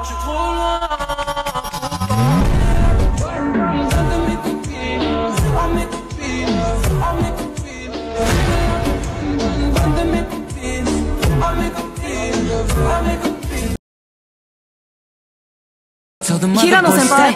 平野先輩。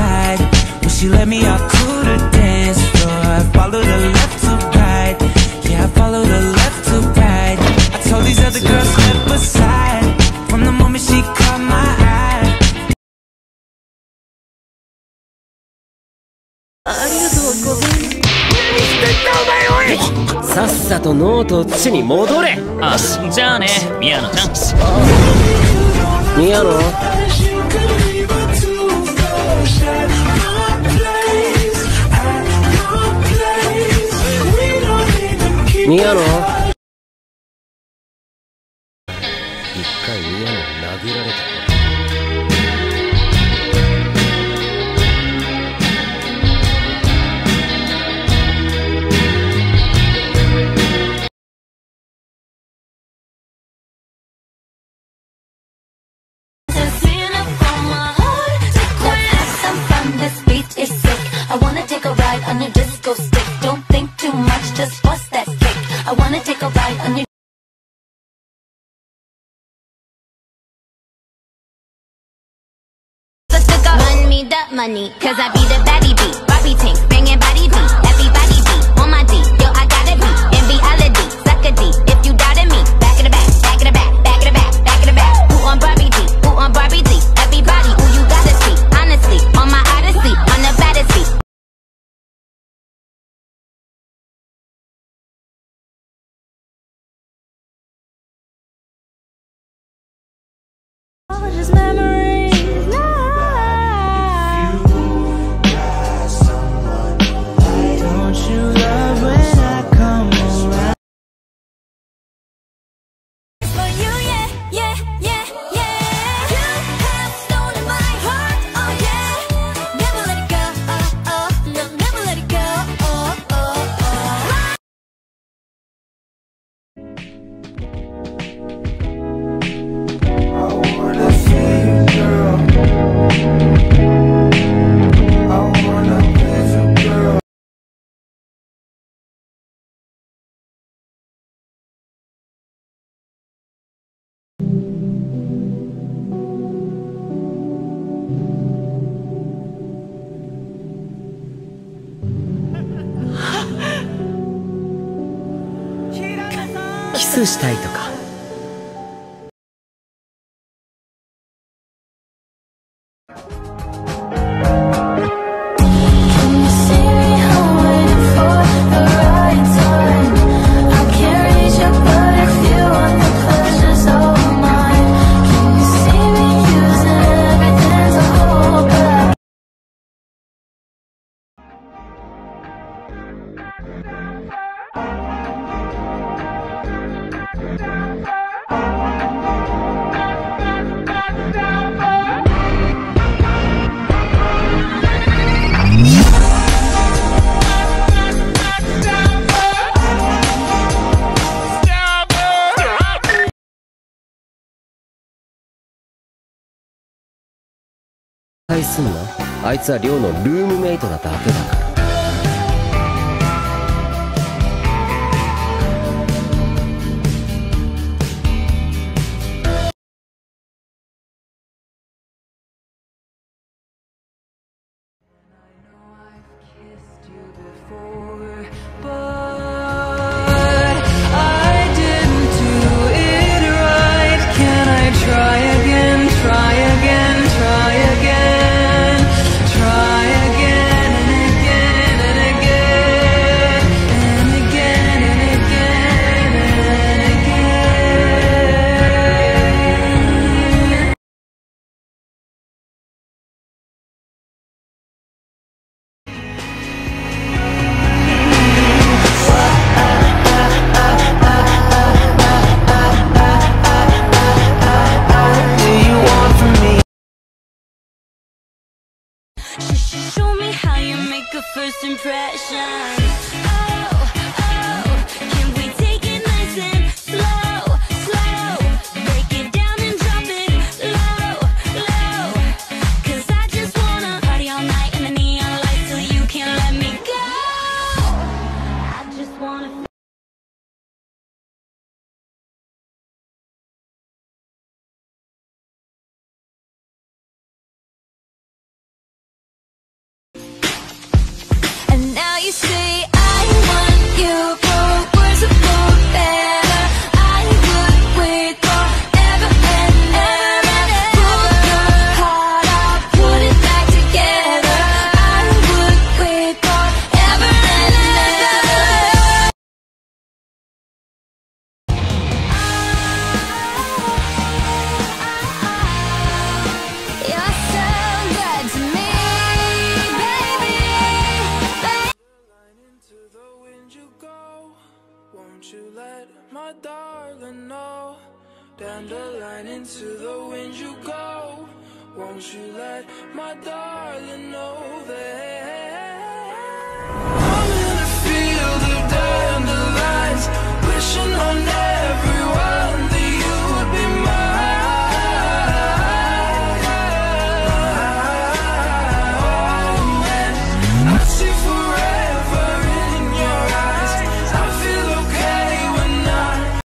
ありがとうございます。何してんだお前おい。さっさとノートを土に戻れ。 あ、じゃあね、宮野ちゃん。 宮野。宮野。一回宮野に殴られた。 That money, cause I be the baddie beat, Bobby tank, banging body beat, everybody beat, on my D, yo I gotta be, in reality, suck a D, if you doubted me, back in the back, back in the back, back in the back, back in the back, who on Barbie D, who on Barbie D, everybody, who you gotta see, honestly, on my odyssey, on the baddest beat. All just memories. キスしたいとか。すんな。あいつは寮のルームメイトなだけだから。 Show me how you make a first impression. Oh, oh, can we take it nice and slow, slow? Break it down and drop it low, low. into the wind you go. Won't you let my darling know that